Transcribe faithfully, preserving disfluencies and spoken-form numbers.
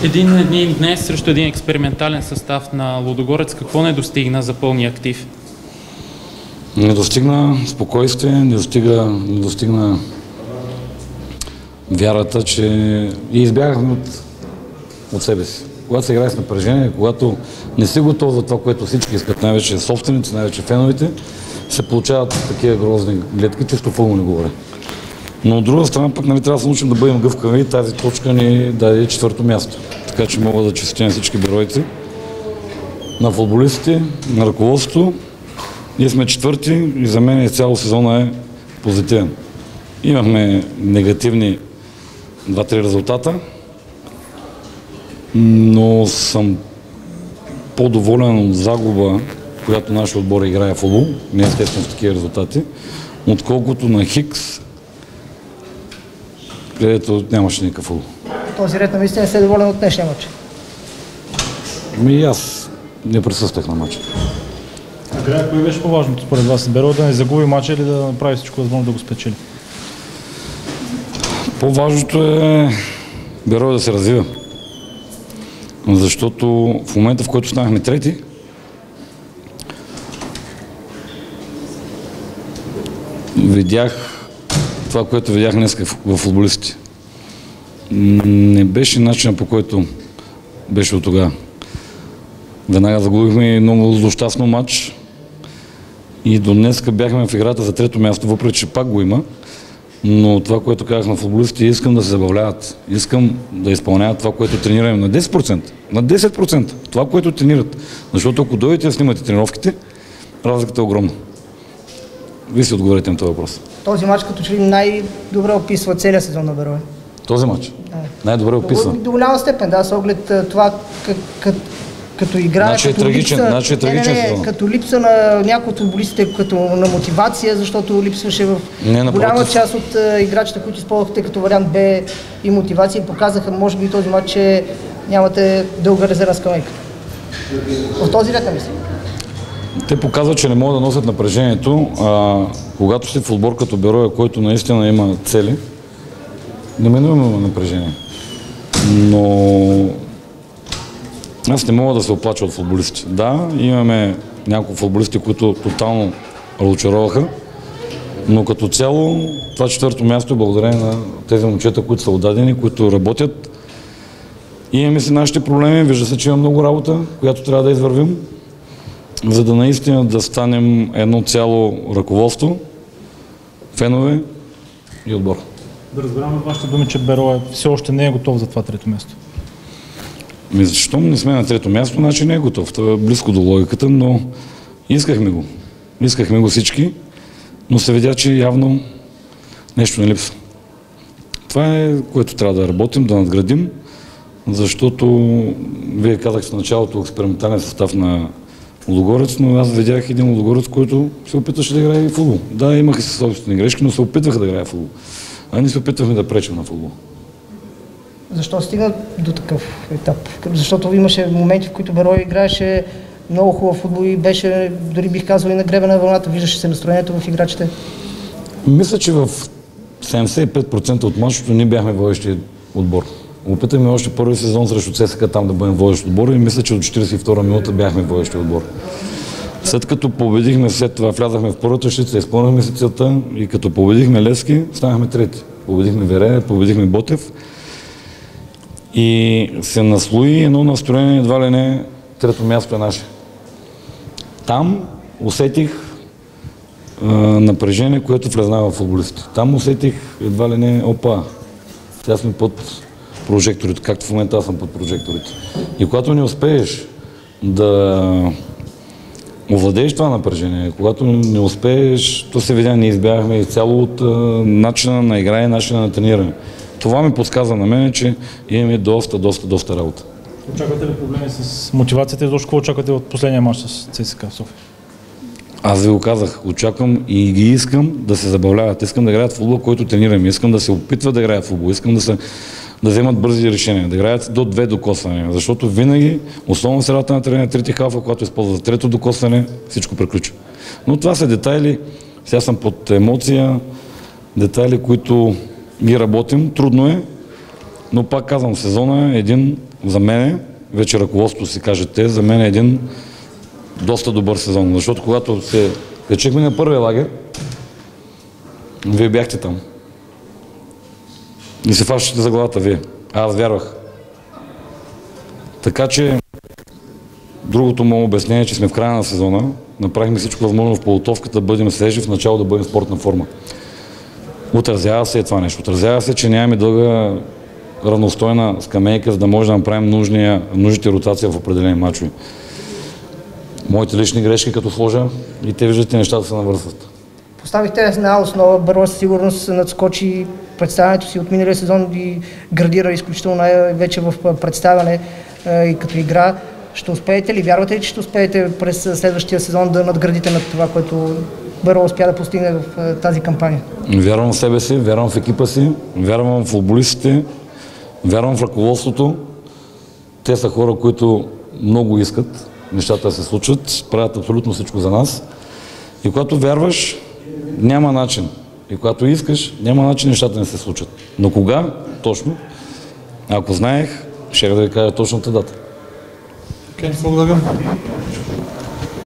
Един един днес срещу един експериментален състав на Лудогорец. Какво не достигна за пълния актив? Не достигна спокойствие, не достигна, не достигна вярата, че и избягахме от, от себе си. Когато се играе с напрежение, когато не си готов за това, което всички искат, най-вече собственици, най-вече феновете, се получават такива грозни гледки, чисто футбол не говоря. Но от друга страна пък нали, трябва да се научим да бъдем гъвкави и тази точка ни даде четвърто място. Така че мога да честитя на всички героици, на футболистите, на ръководството. Ние сме четвърти и за мен цяло сезона е позитивен. Имахме негативни два-три резултата, но съм по-доволен от загуба, която нашия отбор играе в футбол, не естествено с такива резултати, отколкото на Хикс, където нямаше никакъв футбол. Този ред на мисля не сте доволен от днешния мач? Ми аз не присъствах на мача. А кое беше по-важното според вас? Беро да не загуби мача или да направи всичко възможно да го спечели? По-важното е Беро да се развива. Защото в момента, в който станахме трети, видях това, което видях днес в футболистите. Не беше начинът, по който беше от тогава. Веднага загубихме много злощастно матч и до днеска бяхме в играта за трето място, въпреки че пак го има. Но това, което казах на футболистите, искам да се забавляват. Искам да изпълняват това, което тренираме на десет процента. На десет процента. Това, което тренират. Защото ако дойдете да снимате тренировките, разликата е огромна. Вие си отговорите на този въпрос. Този мач като че ли най-добре описва целия сезон на Берое? Този мач? Да. Най-добре описва. До, до голяма степен, да, с оглед това как, как, като игра, значи като, е трагичен, липса, значи е трагичен не, не, не, като липса на някои от футболистите, като на мотивация, защото липсваше в не, голяма част от uh, играчите, които използвахте като вариант Б и мотивация, и показаха, може би този матч, че нямате дълга резервна скамейка. В този ред на мисля. Те показват, че не могат да носят напрежението, а когато си в отбор като Берое, който наистина има цели, неминуемо има напрежение. Но аз не мога да се оплача от футболисти. Да, имаме няколко футболисти, които тотално разочароваха, но като цяло това четвърто място е благодарение на тези момчета, които са отдадени, които работят. И имаме си нашите проблеми, вижда се, че има много работа, която трябва да извървим, за да наистина да станем едно цяло ръководство, фенове и отбор. Да разберем от вашите думи, че Берое все още не е готов за това трето място. Ми, защо не сме на трето място, значи не е готов. Това е близко до логиката, но искахме го. Искахме го всички, но се видя, че явно нещо не липсва. Това е, което трябва да работим, да надградим, защото вие казахте в началото експериментален състав на Лудогорец, но аз видях един Лудогорец, който се опитваше да играе в футбол. Да, имаха си собствени грешки, но се опитваха да играе в футбол. А ние се опитвахме да пречим на футбол. Защо стигна до такъв етап? Защото имаше моменти, в които Берое играеше много хубав футбол и беше, дори бих казал, и на гребена на вълната. Виждаше се настроението в играчите. Мисля, че в седемдесет и пет процента от мачовете ние бяхме водещи отбор. Опитахме още първи сезон срещу ЦСКА там да бъдем водещ отбор и мисля, че до четиридесет и втора минута бяхме водещи отбор. След като победихме, след това влязахме в първата щица, изпълнихме си целта и като победихме Левски, станахме трети. Победихме Верея, победихме Ботев и се наслои едно настроение, едва ли не трето място е наше. Там усетих а, напрежение, което влезнава в футболистите. Там усетих едва ли не, опа, сега сме под прожекторите, както в момента аз съм под прожекторите. И когато не успееш да овладееш това напрежение, когато не успееш, то се видя, ние избягахме изцяло от а, начина на игра и начина на трениране. Това ми подсказа на мен, че имаме доста, доста, доста работа. Очаквате ли проблеми с мотивацията и защо какво очаквате от последния мач с ЦСКА в София? Аз ви го казах, очаквам и ги искам да се забавляват. Искам да играят в футбол, който тренирам. Искам да се опитват да играят в футбол. Искам да, се, да вземат бързи решения, да играят до две докосвания. Защото винаги, основно в средата на тренера, трети халфа, когато използват трето докосване, всичко приключва. Но това са детайли, сега съм под емоция, детайли, които ги работим. Трудно е, но пак казвам, сезона е един за мен, вече ръководството си кажете, за мен е един доста добър сезон. Защото когато се качихме на първия лагер, вие бяхте там. И се фащате за главата вие. А аз вярвах. Така че другото му обяснение е, че сме в края на сезона. Направихме всичко възможно в подготовката да бъдем свежи, в начало да бъдем в спортна форма. Отразява се това нещо. Отразява се, че нямаме дълга равностойна скамейка, за да може да направим нужния, нужните ротация в определени мачове. Моите лични грешки като сложа и те виждате, нещата се навързват. Поставихте една основа, Берой със сигурност надскочи представянето си от миналия сезон и градира изключително най-вече в представяне и като игра. Ще успеете ли, вярвате ли, че ще успеете през следващия сезон да надградите над това, което Берой успя да постигне в тази кампания? Вярвам в себе си, вярвам в екипа си, вярвам в футболистите, вярвам в ръководството. Те са хора, които много искат нещата да се случат, правят абсолютно всичко за нас. И когато вярваш, няма начин. И когато искаш, няма начин нещата не се случат. Но кога? Точно. Ако знаех, ще да ви кажа точната дата. Окей, благодаря.